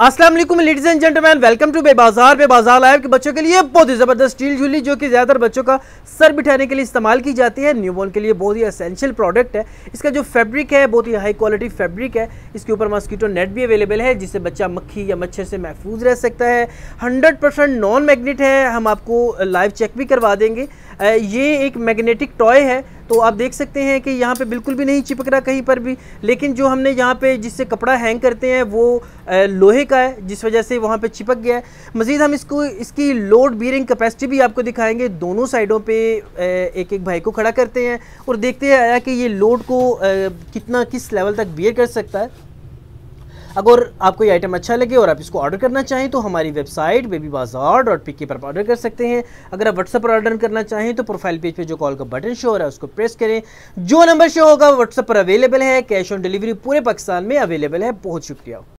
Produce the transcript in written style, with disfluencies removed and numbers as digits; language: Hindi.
अस्सलाम वालेकुम ladies and gentleman, welcome to बेबाजार लाइव के बच्चों के लिए बहुत ही ज़बरदस्त स्टील झूली जो कि ज़्यादातर बच्चों का सर बिठाने के लिए इस्तेमाल की जाती है। न्यूबॉर्न के लिए बहुत ही एसेंशियल प्रोडक्ट है। इसका जो फैब्रिक है बहुत ही हाई क्वालिटी फैब्रिक है। इसके ऊपर मॉस्किटो नेट भी अवेलेबल है जिससे बच्चा मक्खी या मच्छर से महफूज रह सकता है। 100% नॉन मैग्नेट है, हम आपको लाइव चेक भी करवा देंगे। ये एक मैग्नेटिक टॉय है, तो आप देख सकते हैं कि यहाँ पे बिल्कुल भी नहीं चिपक रहा कहीं पर भी, लेकिन जो हमने यहाँ पे जिससे कपड़ा हैंग करते हैं वो लोहे का है, जिस वजह से वहाँ पे चिपक गया है। मज़ीद हम इसकी लोड बीयरिंग कैपेसिटी भी आपको दिखाएंगे। दोनों साइडों पे एक एक भाई को खड़ा करते हैं और देखते हैं कि ये लोड को किस लेवल तक बियर कर सकता है। अगर आपको ये आइटम अच्छा लगे और आप इसको ऑर्डर करना चाहें तो हमारी वेबसाइट babybazaar.pk पर ऑर्डर कर सकते हैं। अगर आप व्हाट्सएप पर ऑर्डर करना चाहें तो प्रोफाइल पेज पे जो कॉल का बटन शो हो रहा है उसको प्रेस करें। जो नंबर शो होगा व्हाट्सएप पर अवेलेबल है। कैश ऑन डिलीवरी पूरे पाकिस्तान में अवेलेबल है। बहुत शुक्रिया।